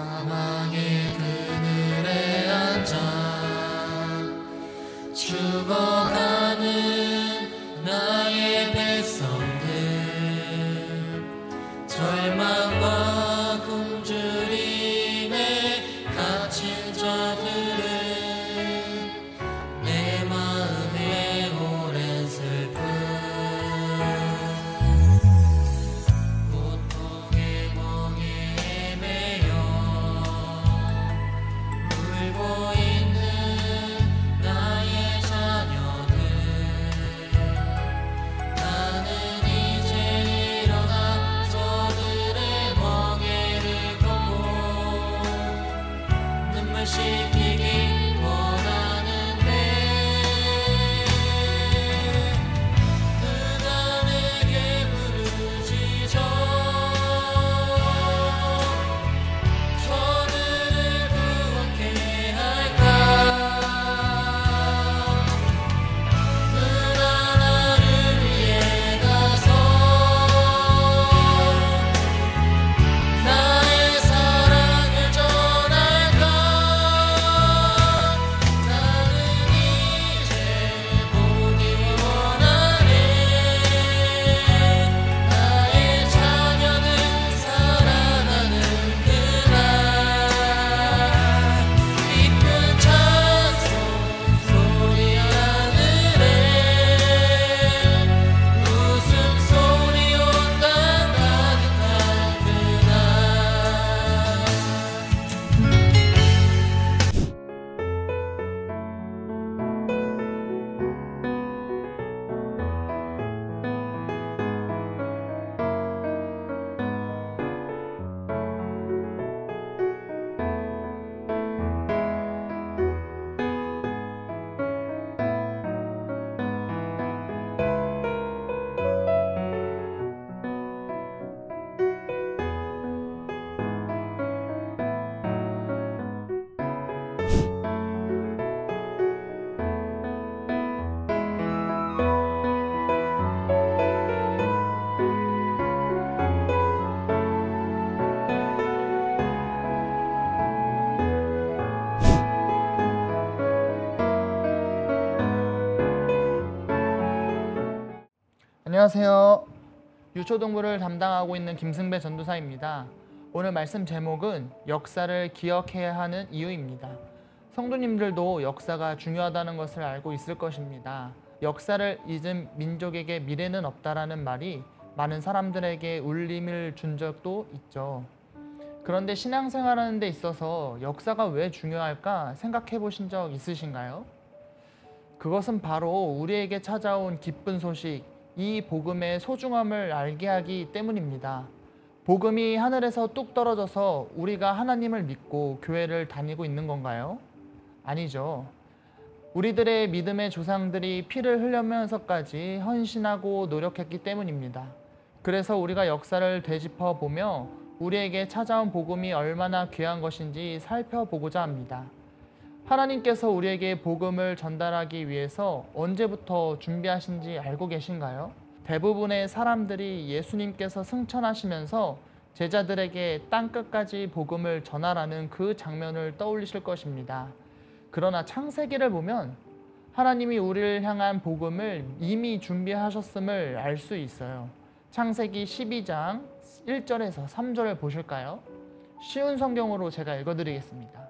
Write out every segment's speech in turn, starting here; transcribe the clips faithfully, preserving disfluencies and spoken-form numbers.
사망의 그늘에 앉아 죽어가는 나의 백성들, 절망과 굶주림에 갇힌 자들은 내 마음의 오랜 슬픔, 고통의 멍에 매여 울고 있는 나의 자녀들, 나는 이제 일어나 저들의 멍에를 걷고 눈물 씻기기 원하는데, 누가 내게 부르짖어 저들을 구원케 할까? 누가 나를 위해 가서 나의 사랑을 전할까? 나는 이제 보기 원하네. 나의 자녀들 살아나는 그날, 기쁜 찬송 소리 하늘에 웃음소리 온 땅 가득한 그날. 안녕하세요. 유초동부를 담당하고 있는 김승배 전도사입니다. 오늘 말씀 제목은 역사를 기억해야 하는 이유입니다. 성도님들도 역사가 중요하다는 것을 알고 있을 것입니다. 역사를 잊은 민족에게 미래는 없다라는 말이 많은 사람들에게 울림을 준 적도 있죠. 그런데 신앙생활하는 데 있어서 역사가 왜 중요할까 생각해 보신 적 있으신가요? 그것은 바로 우리에게 찾아온 기쁜 소식, 이 복음의 소중함을 알게 하기 때문입니다. 복음이 하늘에서 뚝 떨어져서 우리가 하나님을 믿고 교회를 다니고 있는 건가요? 아니죠. 우리들의 믿음의 조상들이 피를 흘리면서까지 헌신하고 노력했기 때문입니다. 그래서 우리가 역사를 되짚어 보며 우리에게 찾아온 복음이 얼마나 귀한 것인지 살펴보고자 합니다. 하나님께서 우리에게 복음을 전달하기 위해서 언제부터 준비하신지 알고 계신가요? 대부분의 사람들이 예수님께서 승천하시면서 제자들에게 땅끝까지 복음을 전하라는 그 장면을 떠올리실 것입니다. 그러나 창세기를 보면 하나님이 우리를 향한 복음을 이미 준비하셨음을 알 수 있어요. 창세기 십이 장 일 절에서 삼 절을 보실까요? 쉬운 성경으로 제가 읽어드리겠습니다.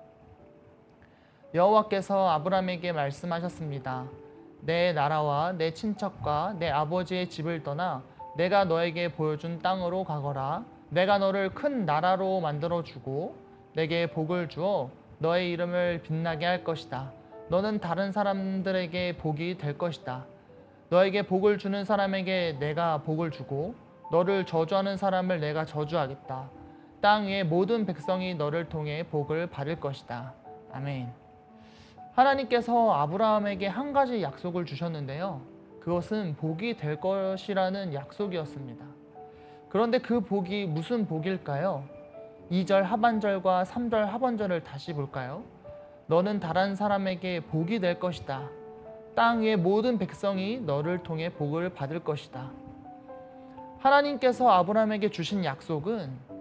여호와께서 아브라함에게 말씀하셨습니다. 내 나라와 내 친척과 내 아버지의 집을 떠나 내가 너에게 보여준 땅으로 가거라. 내가 너를 큰 나라로 만들어주고 내게 복을 주어 너의 이름을 빛나게 할 것이다. 너는 다른 사람들에게 복이 될 것이다. 너에게 복을 주는 사람에게 내가 복을 주고 너를 저주하는 사람을 내가 저주하겠다. 땅 위의 모든 백성이 너를 통해 복을 받을 것이다. 아멘. 하나님께서 아브라함에게 한 가지 약속을 주셨는데요. 그것은 복이 될 것이라는 약속이었습니다. 그런데 그 복이 무슨 복일까요? 이 절 하반절과 삼 절 하반절을 다시 볼까요? 너는 다른 사람에게 복이 될 것이다. 땅 위의 모든 백성이 너를 통해 복을 받을 것이다. 하나님께서 아브라함에게 주신 약속은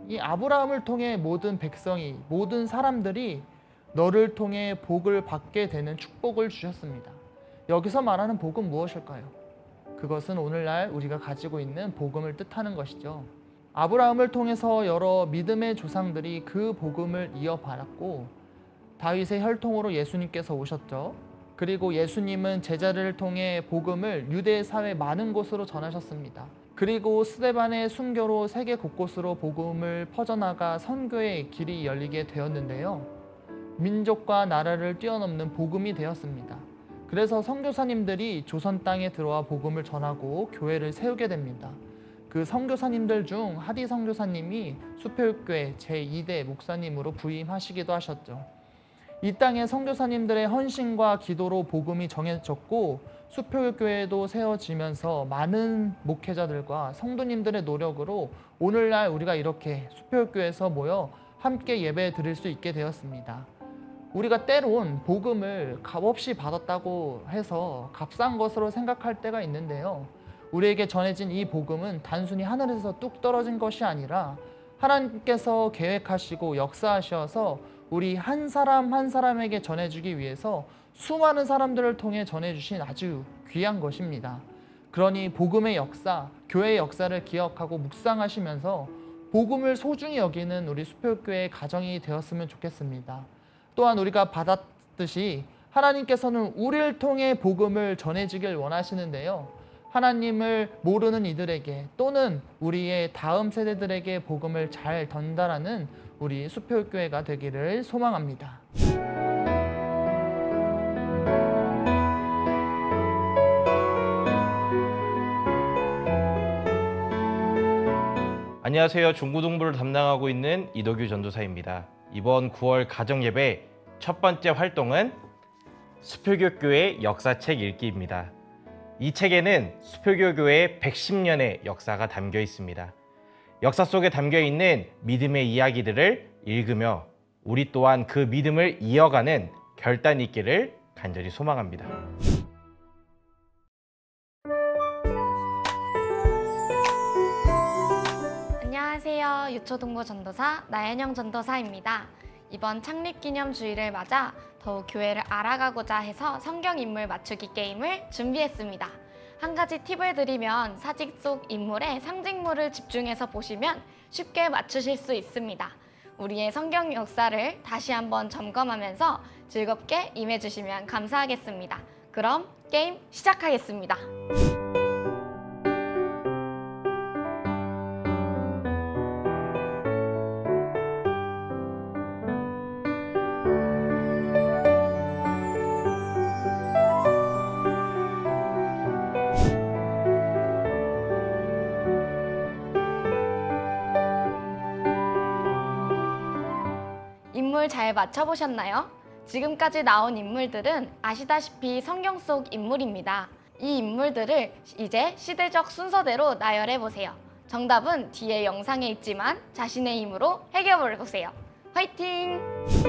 이 아브라함을 통해 모든 백성이, 모든 사람들이 너를 통해 복을 받게 되는 축복을 주셨습니다. 여기서 말하는 복은 무엇일까요? 그것은 오늘날 우리가 가지고 있는 복음을 뜻하는 것이죠. 아브라함을 통해서 여러 믿음의 조상들이 그 복음을 이어받았고 다윗의 혈통으로 예수님께서 오셨죠. 그리고 예수님은 제자를 통해 복음을 유대 사회 많은 곳으로 전하셨습니다. 그리고 스데반의 순교로 세계 곳곳으로 복음을 퍼져나가 선교의 길이 열리게 되었는데요. 민족과 나라를 뛰어넘는 복음이 되었습니다. 그래서 선교사님들이 조선 땅에 들어와 복음을 전하고 교회를 세우게 됩니다. 그 선교사님들 중 하디 선교사님이 수표교회 제이 대 목사님으로 부임하시기도 하셨죠. 이 땅의 선교사님들의 헌신과 기도로 복음이 정해졌고 수표교회도 세워지면서 많은 목회자들과 성도님들의 노력으로 오늘날 우리가 이렇게 수표교회에서 모여 함께 예배 드릴 수 있게 되었습니다. 우리가 때론 복음을 값없이 받았다고 해서 값싼 것으로 생각할 때가 있는데요. 우리에게 전해진 이 복음은 단순히 하늘에서 뚝 떨어진 것이 아니라 하나님께서 계획하시고 역사하셔서 우리 한 사람 한 사람에게 전해주기 위해서 수많은 사람들을 통해 전해주신 아주 귀한 것입니다. 그러니 복음의 역사, 교회의 역사를 기억하고 묵상하시면서 복음을 소중히 여기는 우리 수표교회의 가정이 되었으면 좋겠습니다. 또한 우리가 받았듯이 하나님께서는 우리를 통해 복음을 전해주길 원하시는데요. 하나님을 모르는 이들에게 또는 우리의 다음 세대들에게 복음을 잘 전달하는 우리 수표교회가 되기를 소망합니다. 안녕하세요. 중고등부를 담당하고 있는 이덕규 전도사입니다. 이번 구월 가정예배 첫 번째 활동은 수표교교회 역사책 읽기입니다. 이 책에는 수표교교회의 백십 년의 역사가 담겨 있습니다. 역사 속에 담겨 있는 믿음의 이야기들을 읽으며 우리 또한 그 믿음을 이어가는 결단이 있기를 간절히 소망합니다. 안녕하세요. 유초동부 전도사 나연영 전도사입니다. 이번 창립기념 주일을 맞아 더욱 교회를 알아가고자 해서 성경인물 맞추기 게임을 준비했습니다. 한 가지 팁을 드리면 사진 속 인물의 상징물을 집중해서 보시면 쉽게 맞추실 수 있습니다. 우리의 성경 역사를 다시 한번 점검하면서 즐겁게 임해주시면 감사하겠습니다. 그럼 게임 시작하겠습니다. 인물 잘 맞춰보셨나요? 지금까지 나온 인물들은 아시다시피 성경 속 인물입니다. 이 인물들을 이제 시대적 순서대로 나열해보세요. 정답은 뒤에 영상에 있지만 자신의 힘으로 해결해보세요. 화이팅!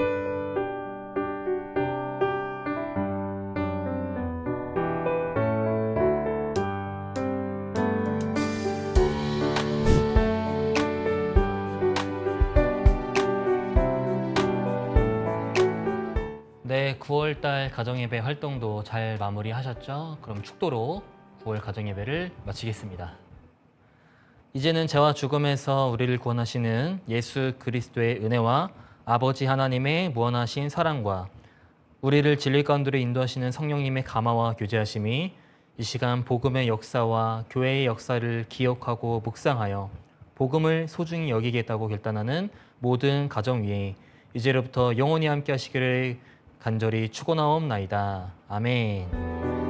네, 구월달 가정예배 활동도 잘 마무리하셨죠? 그럼 축도로 구월 가정예배를 마치겠습니다. 이제는 죄와 죽음에서 우리를 구원하시는 예수 그리스도의 은혜와 아버지 하나님의 무한하신 사랑과 우리를 진리 가운데로 인도하시는 성령님의 감화와 교제하심이 이 시간 복음의 역사와 교회의 역사를 기억하고 묵상하여 복음을 소중히 여기겠다고 결단하는 모든 가정 위에 이제로부터 영원히 함께 하시기를 간절히 축원하옵나이다. 아멘.